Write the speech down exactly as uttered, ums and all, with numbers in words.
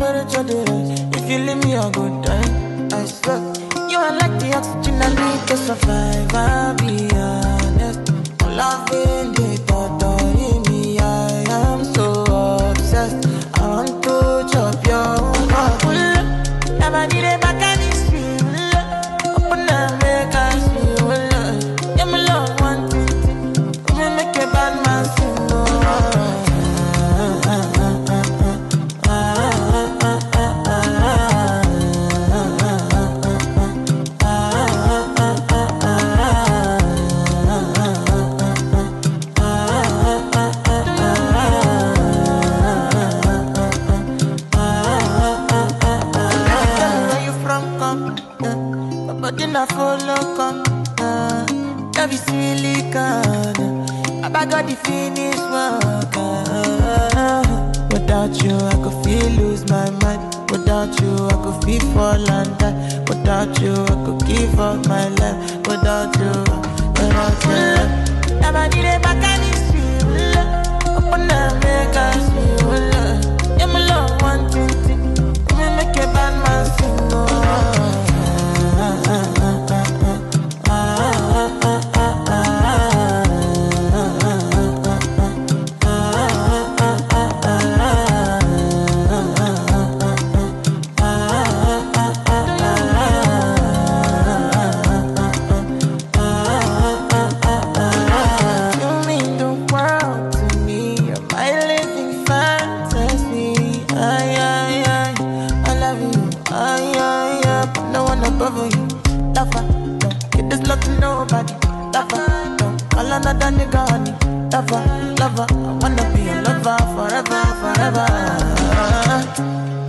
temperature dey rise. If you leave me, I go die. I swear. You are like the oxygen I need to survive. I'll be honest. I'm loving the thought of me. I am so obsessed. I want to chop your heart. Never need a back and it's real. Open up, make us feel. Yeah, my love, one thing. We make a bad man sing. I follow come, uh, love is really kind. I got the finish work. Uh, without you, I could feel lose my mind. Without you, I could feel fall and die. Without you, I could give up my life. Without you, without you, never need a back and it's real. Open up, make us feel. Yeah, my love, one thing, we make a bad man sing. Oh. Another nigga, honey, lover, lover. I wanna be a lover forever, forever.